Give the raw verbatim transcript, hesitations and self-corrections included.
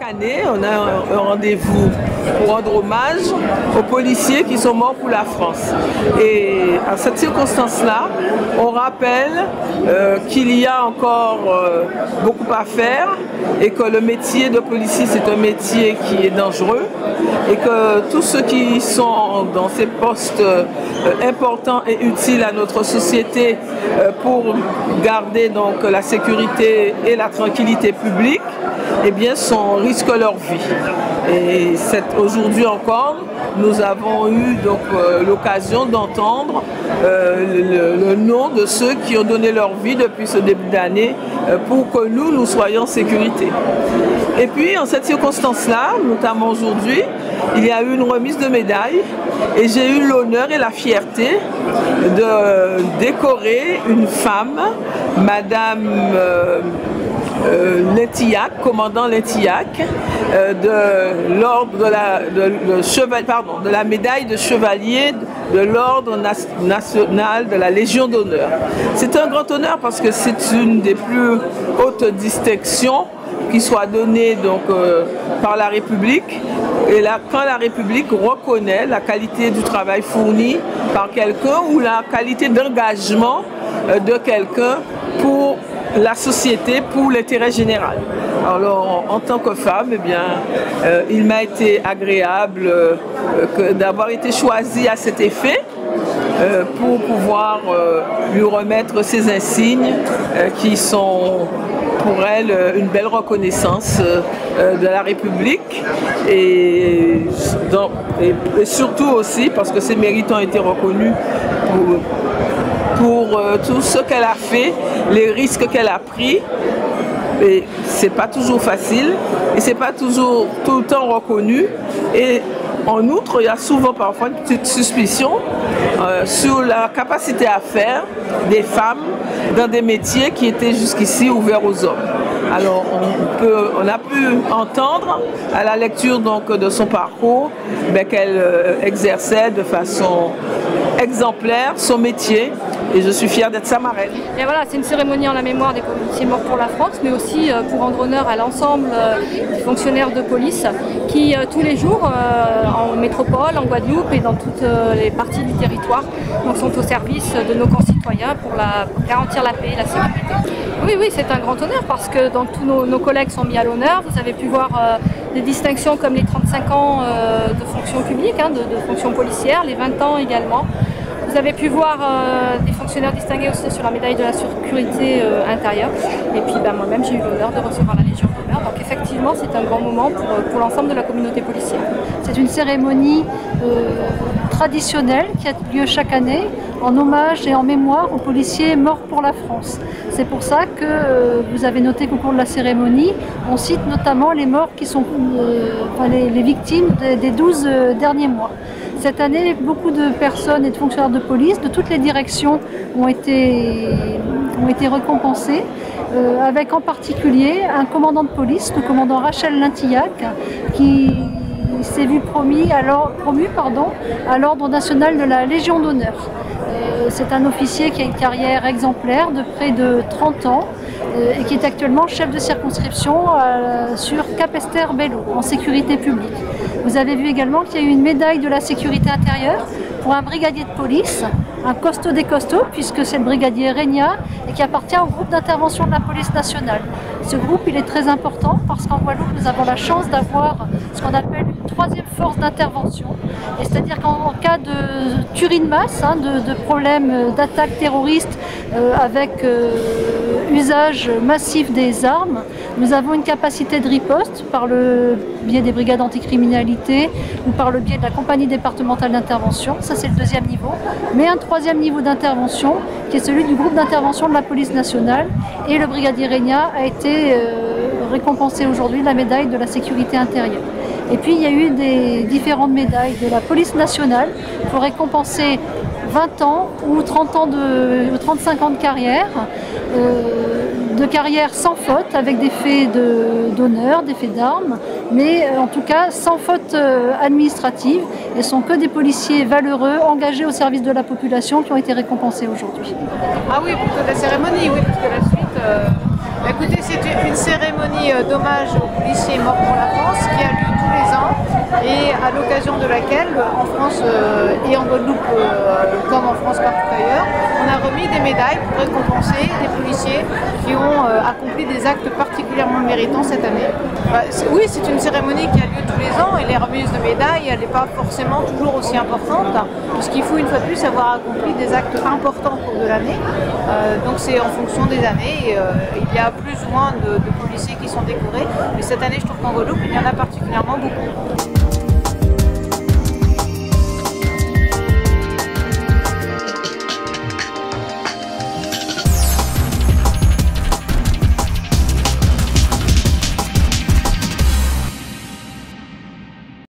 année, on a un, un rendez-vous pour rendre hommage aux policiers qui sont morts pour la France. Et à cette circonstance-là, on rappelle euh, qu'il y a encore euh, beaucoup à faire et que le métier de policier, c'est un métier qui est dangereux et que tous ceux qui sont dans ces postes euh, importants et utiles à notre société euh, pour garder donc la sécurité et la tranquillité publique, eh bien, sont, risquent leur vie. Et aujourd'hui encore, nous avons eu donc euh, l'occasion d'entendre euh, le, le nom de ceux qui ont donné leur vie depuis ce début d'année euh, pour que nous, nous soyons en sécurité. Et puis, en cette circonstance-là, notamment aujourd'hui, il y a eu une remise de médailles et j'ai eu l'honneur et la fierté de décorer une femme, Madame euh, Euh, Letillac, commandant Letillac, euh, de l'ordre de la, de, de, cheval, pardon, de la médaille de chevalier de l'ordre national de la Légion d'honneur. C'est un grand honneur parce que c'est une des plus hautes distinctions qui soit donnée donc, euh, par la République. Et là, quand la République reconnaît la qualité du travail fourni par quelqu'un ou la qualité d'engagement euh, de quelqu'un pour la société, pour l'intérêt général. Alors, en, en tant que femme, eh bien, euh, il m'a été agréable euh, d'avoir été choisie à cet effet euh, pour pouvoir euh, lui remettre ces insignes euh, qui sont pour elle une belle reconnaissance euh, de la République et, donc, et, et surtout aussi parce que ses mérites ont été reconnus pour pour euh, tout ce qu'elle a fait, les risques qu'elle a pris. Et c'est pas toujours facile et c'est pas toujours tout le temps reconnu. Et en outre, il y a souvent parfois une petite suspicion euh, sur la capacité à faire des femmes dans des métiers qui étaient jusqu'ici ouverts aux hommes. Alors on, peut, on a pu entendre à la lecture donc, de son parcours ben, qu'elle euh, exerçait de façon exemplaire son métier et je suis fière d'être sa marraine. Et voilà, c'est une cérémonie en la mémoire des policiers morts pour la France, mais aussi euh, pour rendre honneur à l'ensemble euh, des fonctionnaires de police qui euh, tous les jours euh, en métropole, en Guadeloupe et dans toutes euh, les parties du territoire donc, sont au service de nos concitoyens pour, la, pour garantir la paix et la sécurité. Oui, oui, c'est un grand honneur parce que donc, tous nos, nos collègues sont mis à l'honneur. Vous avez pu voir euh, des distinctions comme les trente-cinq ans euh, de fonction publique, hein, de, de fonction policière, les vingt ans également. Vous avez pu voir euh, des fonctionnaires distingués aussi sur la médaille de la sécurité euh, intérieure. Et puis ben, moi-même, j'ai eu l'honneur de recevoir la Légion d'honneur. Donc effectivement, c'est un grand moment pour, pour l'ensemble de la communauté policière. C'est une cérémonie euh, traditionnelle qui a lieu chaque année en hommage et en mémoire aux policiers morts pour la France. C'est pour ça que euh, vous avez noté qu'au cours de la cérémonie, on cite notamment les morts qui sont euh, enfin, les, les victimes des, des douze euh, derniers mois. Cette année, beaucoup de personnes et de fonctionnaires de police de toutes les directions ont été, ont été récompensés, euh, avec en particulier un commandant de police, le commandant Rachel Letillac, qui s'est vu promu à l'ordre national de la Légion d'honneur. Euh, c'est un officier qui a une carrière exemplaire de près de trente ans euh, et qui est actuellement chef de circonscription euh, sur Capesterre-Belle-Eau, en sécurité publique. Vous avez vu également qu'il y a eu une médaille de la sécurité intérieure pour un brigadier de police, un costaud des costauds, puisque c'est le brigadier Régna et qui appartient au groupe d'intervention de la police nationale. Ce groupe, il est très important parce qu'en Guadeloupe, nous avons la chance d'avoir ce qu'on appelle une troisième force d'intervention. C'est-à-dire qu'en cas de tuerie de masse, hein, de, de problèmes d'attaque terroriste euh, avec euh, usage massif des armes, nous avons une capacité de riposte par le biais des brigades anticriminalité ou par le biais de la compagnie départementale d'intervention. Ça, c'est le deuxième niveau. Mais un troisième niveau d'intervention qui est celui du groupe d'intervention de la police nationale. Et le brigadier Régna a été euh, récompensé aujourd'hui de la médaille de la sécurité intérieure. Et puis, il y a eu des différentes médailles de la police nationale pour récompenser vingt ans ou trente ans de, ou trente-cinq ans de carrière, euh, de carrière sans faute, avec des faits d'honneur, de, des faits d'armes, mais euh, en tout cas sans faute euh, administrative, et ce sont que des policiers valeureux, engagés au service de la population qui ont été récompensés aujourd'hui. Ah oui, pour toute la cérémonie, oui, parce que la suite... Euh... Écoutez, c'est une cérémonie cérémonie d'hommage aux policiers morts pour la France qui a lieu tous les ans et à l'occasion de laquelle, en France euh, et en Guadeloupe euh, comme en France partout ailleurs, on a remis des médailles pour récompenser des policiers qui ont euh, accompli des actes particulièrement méritants cette année. Bah, oui, c'est une cérémonie qui a lieu tous les ans et les remises de médailles, elle n'est pas forcément toujours aussi importante, puisqu'il faut une fois de plus avoir accompli des actes importants au cours de l'année. Euh, donc c'est en fonction des années, et, euh, il y a plus ou moins de, de policiers qui sont décorés, mais cette année je trouve qu'en Guadeloupe il y en a particulièrement beaucoup.